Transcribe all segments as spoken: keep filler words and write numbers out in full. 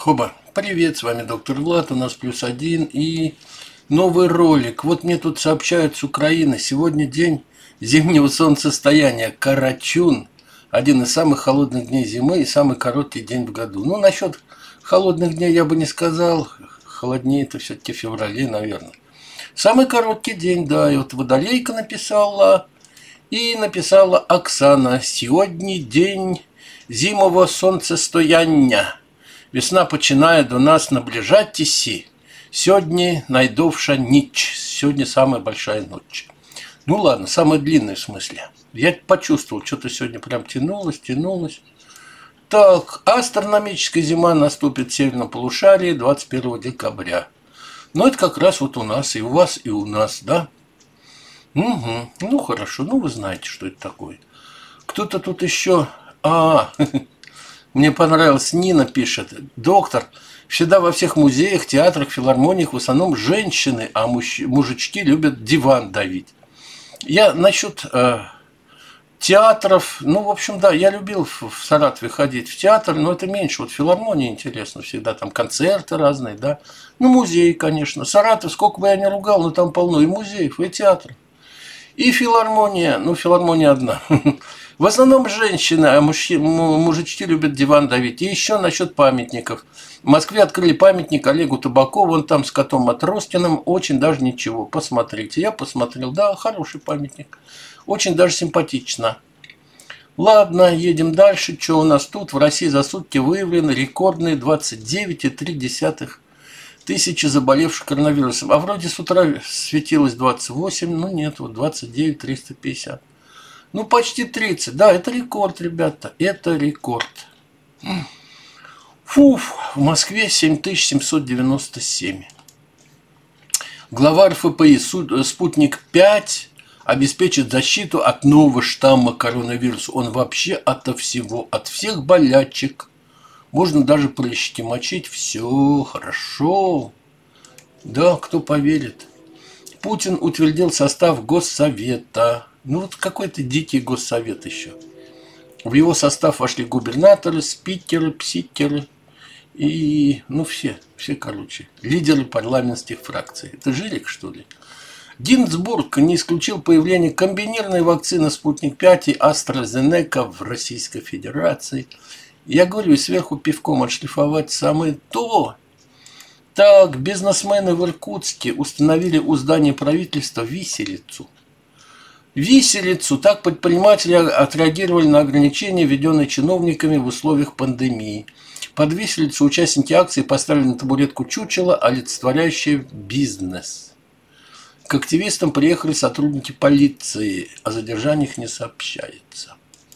Хоба, привет, с вами доктор Влад, у нас плюс один и новый ролик. Вот мне тут сообщают с Украины, сегодня день зимнего солнцестояния, Карачун, один из самых холодных дней зимы и самый короткий день в году. Ну, насчет холодных дней я бы не сказал, холоднее это все-таки в феврале, наверное. Самый короткий день, да, и вот Водолейка написала, и написала Оксана, сегодня день зимового солнцестояния. Весна починає до нас наближатися. Сегодня найдовша ніч. Сегодня самая большая ночь. Ну ладно, самая длинная в смысле. Я почувствовал, что-то сегодня прям тянулось, тянулось. Так, астрономическая зима наступит в северном полушарии двадцать первого декабря. Ну это как раз вот у нас, и у вас, и у нас, да? Угу, ну хорошо, ну вы знаете, что это такое. Кто-то тут еще... А, мне понравилось, Нина пишет. Доктор, всегда во всех музеях, театрах, филармониях в основном женщины, а муж, мужички любят диван давить. Я насчет э, театров, ну, в общем, да, я любил в, в Саратове ходить в театр, но это меньше. Вот филармония интересно всегда, там концерты разные, да. Ну, музеи, конечно. Саратов, сколько бы я ни ругал, но там полно и музеев, и театров. И филармония, ну, филармония одна. В основном женщины, а мужчи, мужички любят диван давить. И еще насчет памятников. В Москве открыли памятник Олегу Табакову, он там с котом Матроскиным, очень даже ничего. Посмотрите. Я посмотрел, да, хороший памятник. Очень даже симпатично. Ладно, едем дальше. Что у нас тут? В России за сутки выявлены рекордные двадцать девять и три десятых тысячи заболевших коронавирусом. А вроде с утра светилось двадцать восемь, ну нет, вот двадцать девять триста пятьдесят. Ну, почти тридцать. Да, это рекорд, ребята. Это рекорд. Фуф, в Москве семь тысяч семьсот девяносто семь. Глава эр эф пэ и «Спутник пять» обеспечит защиту от нового штамма коронавируса. Он вообще ото всего, от всех болячек. Можно даже прыщики мочить. Все хорошо. Да, кто поверит. Путин утвердил состав Госсовета. Ну вот какой-то дикий госсовет еще. В его состав вошли губернаторы, спикеры, псикеры и, ну все, все, короче, лидеры парламентских фракций. Это Жирик, что ли? Гинзбург не исключил появление комбинированной вакцины «Спутник пять» и «AstraZeneca» в Российской Федерации. Я говорю, и сверху пивком отшлифовать самое то. Так, бизнесмены в Иркутске установили у здания правительства виселицу. Виселицу. Так предприниматели отреагировали на ограничения, введенные чиновниками в условиях пандемии. Под виселицу участники акции поставили на табуретку чучело, олицетворяющее бизнес. К активистам приехали сотрудники полиции, о задержаниях не сообщается.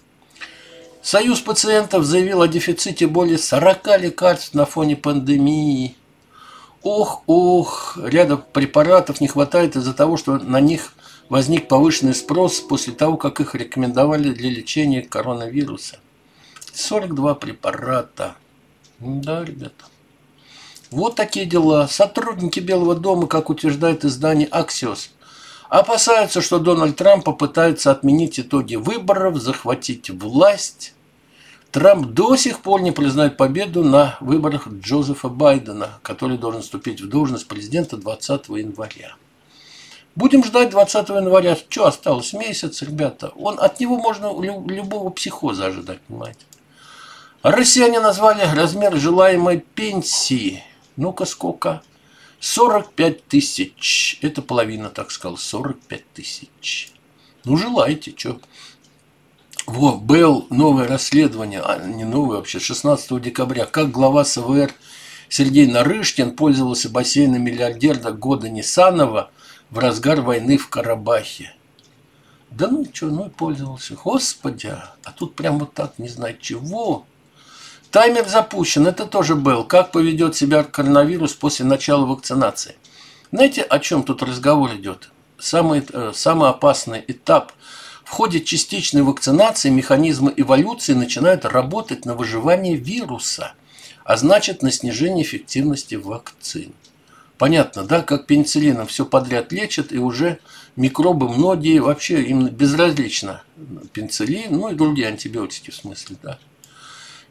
Союз пациентов заявил о дефиците более сорока лекарств на фоне пандемии. Ох, ох, ряда препаратов не хватает из-за того, что на них возник повышенный спрос после того, как их рекомендовали для лечения коронавируса. сорок два препарата. Да, ребята. Вот такие дела. Сотрудники Белого дома, как утверждает издание Axios, опасаются, что Дональд Трамп попытается отменить итоги выборов, захватить власть. Трамп до сих пор не признает победу на выборах Джозефа Байдена, который должен вступить в должность президента двадцатого января. Будем ждать двадцатого января. Что осталось? Месяц, ребята. Он, от него можно любого психоза ожидать, понимаете. Россияне назвали размер желаемой пенсии. Ну-ка, сколько? сорок пять тысяч. Это половина, так сказал. сорок пять тысяч. Ну, желаете, что? Во, Белл, новое расследование, а не новое вообще, шестнадцатого декабря. Как глава эс вэ эр Сергей Нарышкин пользовался бассейном миллиардера года Нисанова в разгар войны в Карабахе. Да ну что, ну и пользовался. Господи, а тут прям вот так, не знаю чего. Таймер запущен, это тоже был. Как поведет себя коронавирус после начала вакцинации. Знаете, о чем тут разговор идет? Самый, э, самый опасный этап. В ходе частичной вакцинации механизмы эволюции начинают работать на выживание вируса, а значит на снижение эффективности вакцин. Понятно, да, как пенициллином все подряд лечат, и уже микробы многие, вообще им безразлично пенициллин, ну и другие антибиотики в смысле, да.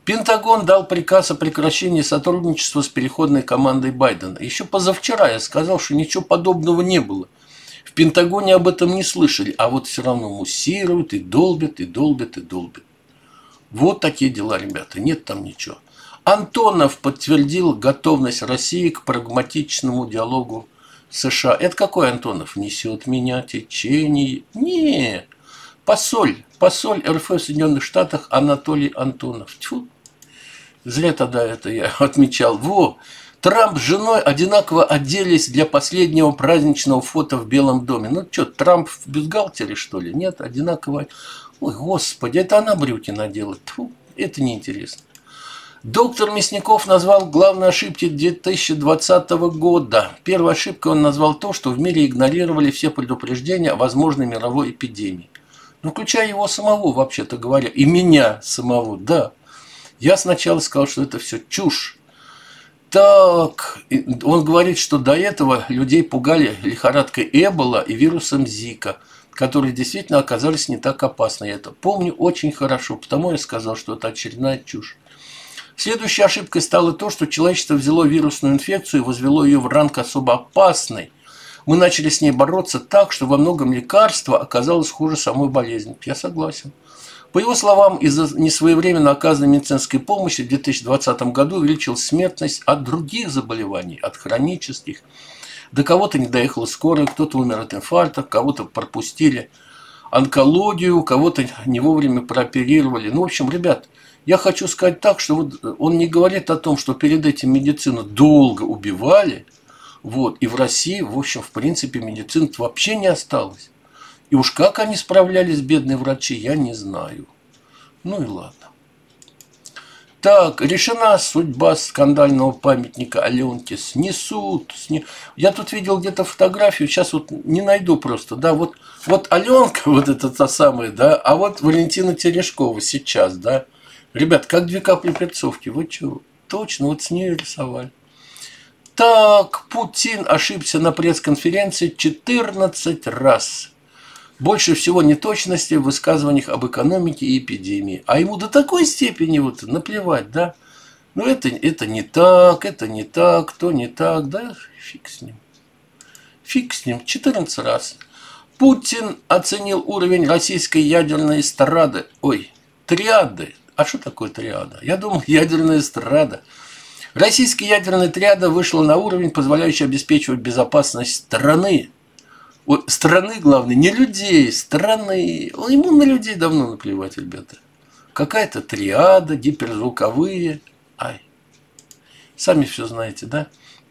Пентагон дал приказ о прекращении сотрудничества с переходной командой Байдена. Еще позавчера я сказал, что ничего подобного не было. В Пентагоне об этом не слышали, а вот все равно муссируют и долбят, и долбят, и долбят. Вот такие дела, ребята, нет там ничего. Антонов подтвердил готовность России к прагматичному диалогу с США. Это какой Антонов? Несет меня течение? Не, посоль, посоль РФ в Соединенных Штатах Анатолий Антонов. Тьфу. Зря тогда это я отмечал. Во, Трамп с женой одинаково оделись для последнего праздничного фото в Белом доме. Ну что, Трамп в бюстгальтере, что ли? Нет, одинаково. Ой, господи, это она брюки надела. Тьфу, это неинтересно. Доктор Мясников назвал главной ошибкой две тысячи двадцатого года. Первой ошибкой он назвал то, что в мире игнорировали все предупреждения о возможной мировой эпидемии. Ну, включая его самого, вообще-то говоря, и меня самого, да. Я сначала сказал, что это все чушь. Так, он говорит, что до этого людей пугали лихорадкой Эбола и вирусом Зика, которые действительно оказались не так опасны. Я это помню очень хорошо, потому я сказал, что это очередная чушь. Следующей ошибкой стало то, что человечество взяло вирусную инфекцию и возвело ее в ранг особо опасной. Мы начали с ней бороться так, что во многом лекарство оказалось хуже самой болезни. Я согласен. По его словам, из-за несвоевременно оказанной медицинской помощи в две тысячи двадцатом году увеличилась смертность от других заболеваний, от хронических. До кого-то не доехала скорая, кто-то умер от инфаркта, кого-то пропустили онкологию, кого-то не вовремя прооперировали. Ну, в общем, ребят, я хочу сказать так, что вот он не говорит о том, что перед этим медицину долго убивали, вот, и в России, в общем, в принципе, медицины вообще не осталось. И уж как они справлялись, бедные врачи, я не знаю. Ну и ладно. Так, решена судьба скандального памятника Аленке. Снесут. Сне... Я тут видел где-то фотографию, сейчас вот не найду просто. Да, вот, вот Аленка, вот это та самая, да, а вот Валентина Терешкова сейчас, да. Ребят, как две капли перцовки. Вы что, точно, вот с ней рисовали. Так, Путин ошибся на пресс-конференции четырнадцать раз. Больше всего неточностей в высказываниях об экономике и эпидемии. А ему до такой степени вот наплевать, да? Ну, это, это не так, это не так, то не так, да? Фиг с ним. Фиг с ним. четырнадцать раз. Путин оценил уровень российской ядерной эстрады. Ой, триады. А что такое триада? Я думал, ядерная эстрада. Российская ядерная триада вышла на уровень, позволяющий обеспечивать безопасность страны. Страны, главное, не людей, страны. Ему на людей давно наплевать, ребята. Какая-то триада, гиперзвуковые. Ай. Сами все знаете, да?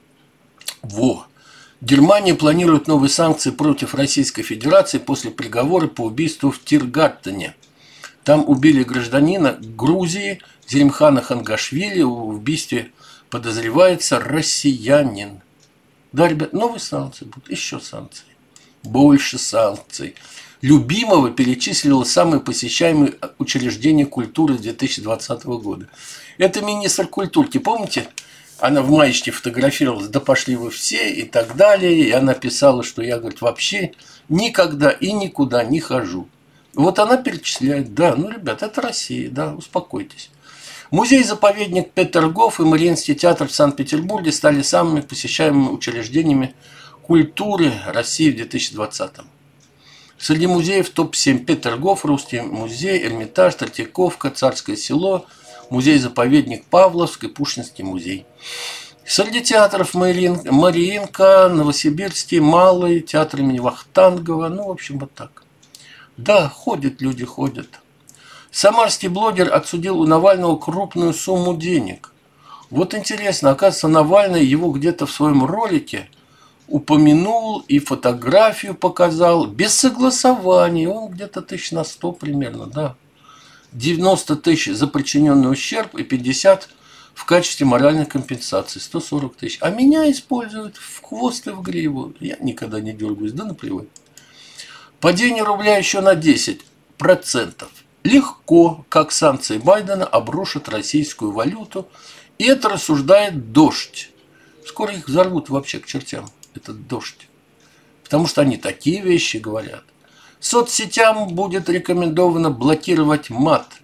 Во. Германия планирует новые санкции против Российской Федерации после приговора по убийству в Тиргартене. Там убили гражданина Грузии Зелимхана Хангашвили. В убийстве подозревается россиянин. Да, ребят, новые санкции будут. Еще санкции. Больше санкций. Любимого перечислила самые посещаемые учреждения культуры две тысячи двадцатого года. Это министр культурки, помните? Она в маечке фотографировалась, да пошли вы все и так далее. И она писала, что я, говорит, вообще никогда и никуда не хожу. Вот она перечисляет, да, ну, ребят, это Россия, да, успокойтесь. Музей-заповедник Петергоф и Мариинский театр в Санкт-Петербурге стали самыми посещаемыми учреждениями культуры России в две тысячи двадцатом. Среди музеев топ семь: Петергоф, Русский музей, Эрмитаж, Третьяковка, Царское село, музей-заповедник Павловск и Пушкинский музей. Среди театров Мариинка, Новосибирский, Малый, театр имени Вахтангова, ну, в общем, вот так. Да, ходят люди, ходят. Самарский блогер отсудил у Навального крупную сумму денег. Вот интересно, оказывается, Навальный его где-то в своем ролике упомянул и фотографию показал без согласования. Он где-то тысяч на сто примерно, да. девяносто тысяч за причиненный ущерб и пятьдесят в качестве моральной компенсации. сто сорок тысяч. А меня используют в хвост и в гриву. Я никогда не дергаюсь, да наплевать. Падение рубля еще на десять процентов. Легко, как санкции Байдена обрушат российскую валюту. И это рассуждает «Дождь». Скоро их взорвут вообще к чертям, этот «Дождь». Потому что они такие вещи говорят. Соцсетям будет рекомендовано блокировать мат.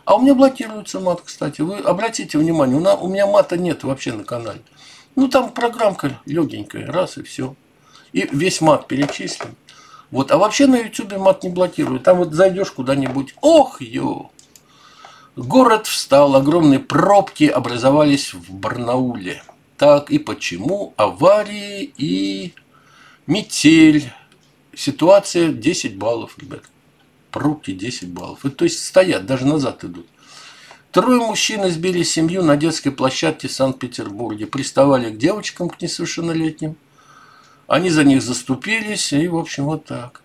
А у меня блокируется мат, кстати. Вы обратите внимание, у, на, у меня мата нет вообще на канале. Ну, там программка легенькая, раз и все. И весь мат перечислен. Вот. А вообще на ютубе мат не блокирует. Там вот зайдешь куда-нибудь, ох, ё! Город встал, огромные пробки образовались в Барнауле. Так, и почему? Аварии и метель. Ситуация десять баллов, ребят. Пробки десять баллов. И, то есть стоят, даже назад идут. Трое мужчин избили семью на детской площадке в Санкт-Петербурге. Приставали к девочкам, к несовершеннолетним. Они за них заступились. И, в общем, вот так.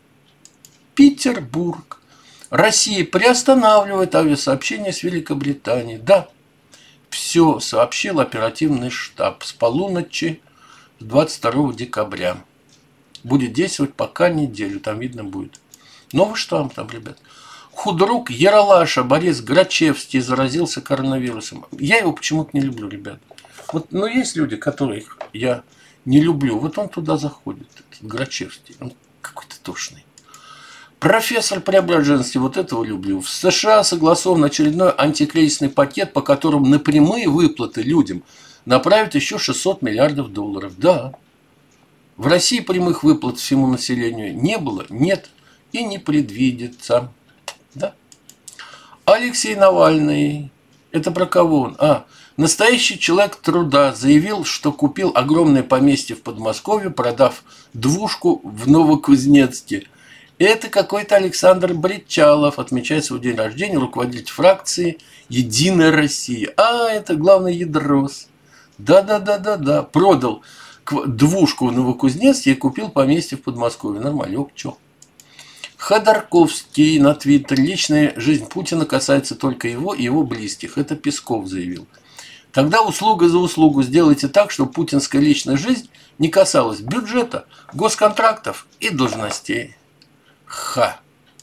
Петербург. Россия приостанавливает авиасообщение с Великобританией. Да, все сообщил оперативный штаб с полуночи с двадцать второго декабря. Будет действовать пока неделю, там видно будет. Новый штамм там, ребят. Худрук Яралаша Борис Грачевский заразился коронавирусом. Я его почему-то не люблю, ребят. Вот, но есть люди, которых я не люблю. Вот он туда заходит, этот Грачевский. Он какой-то тошный. Профессор Преображенский, вот этого люблю. В США согласован очередной антикризисный пакет, по которому на прямые выплаты людям направят еще шестьсот миллиардов долларов. Да. В России прямых выплат всему населению не было, нет и не предвидится. Да. Алексей Навальный. Это про кого он? А, настоящий человек труда заявил, что купил огромное поместье в Подмосковье, продав двушку в Новокузнецке. Это какой-то Александр Бричалов, отмечает свой день рождения, руководитель фракции «Единая Россия». А, это главный ядрос. Да-да-да-да-да. Продал двушку в Новокузнецке и купил поместье в Подмосковье. Нормалек, чё? Ходорковский на Твиттере. Личная жизнь Путина касается только его и его близких. Это Песков заявил. Тогда услуга за услугу сделайте так, чтобы путинская личная жизнь не касалась бюджета, госконтрактов и должностей. Ха.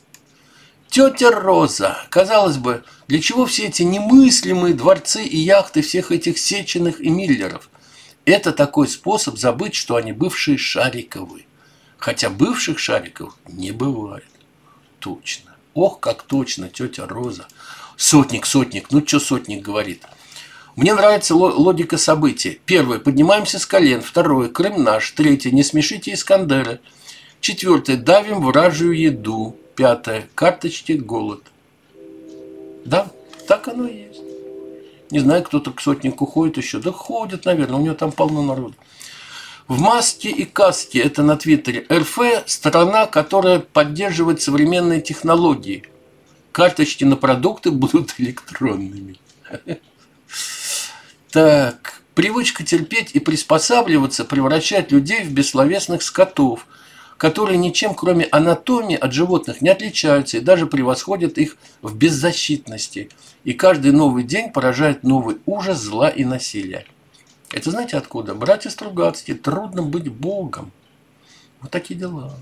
Тетя Роза. Казалось бы, для чего все эти немыслимые дворцы и яхты всех этих Сеченых и Миллеров? Это такой способ забыть, что они бывшие Шариковы. Хотя бывших Шариков не бывает. Точно. Ох, как точно, тетя Роза. Сотник, сотник. Ну, что сотник говорит? Мне нравится логика событий. Первое. Поднимаемся с колен. Второе. Крым наш. Третье. Не смешите Искандера. Четвертое. Давим вражью еду. Пятое. Карточки голод. Да, так оно и есть. Не знаю, кто-то к сотнику ходит еще. Да ходит, наверное, у него там полно народу. В маске и каске, это на Твиттере, эр эф – страна, которая поддерживает современные технологии. Карточки на продукты будут электронными. Так, привычка терпеть и приспосабливаться превращает людей в бессловесных скотов, которые ничем, кроме анатомии, от животных не отличаются и даже превосходят их в беззащитности. И каждый новый день поражает новый ужас зла и насилия. Это знаете откуда? Братья Стругацкие. Трудно быть Богом. Вот такие дела.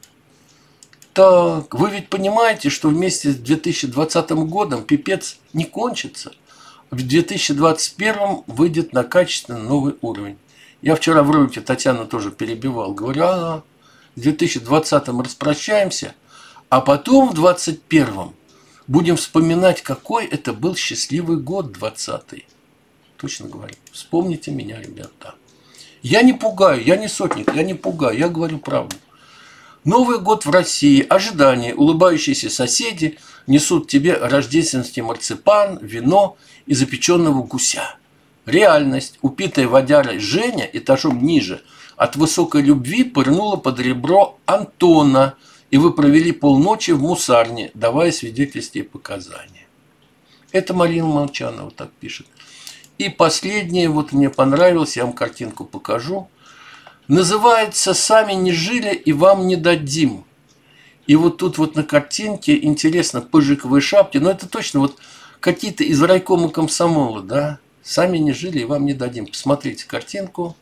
Так, вы ведь понимаете, что вместе с две тысячи двадцатым годом пипец не кончится. В две тысячи двадцать первом выйдет на качественно новый уровень. Я вчера в ролике Татьяну тоже перебивал. Говорю, а, в две тысячи двадцатом распрощаемся, а потом в двадцать первом будем вспоминать, какой это был счастливый год двадцатый. Точно говорю. Вспомните меня, ребята. Я не пугаю, я не сотник, я не пугаю, я говорю правду. Новый год в России, ожидание, улыбающиеся соседи несут тебе рождественский марципан, вино и запеченного гуся. Реальность, упитая водярой Женя этажом ниже, от высокой любви пырнула под ребро Антона, и вы провели полночи в мусарне, давая свидетельства и показания. Это Марина Молчанова так пишет. И последнее, вот мне понравилось, я вам картинку покажу. Называется «Сами не жили и вам не дадим». И вот тут вот на картинке, интересно, пыжиковые шапки, но это точно вот какие-то из райкома комсомола, да? Сами не жили и вам не дадим. Посмотрите картинку.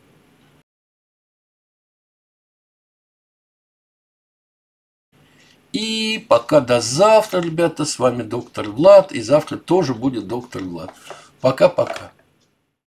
И пока до завтра, ребята, с вами доктор Влад. И завтра тоже будет доктор Влад. Пока-пока.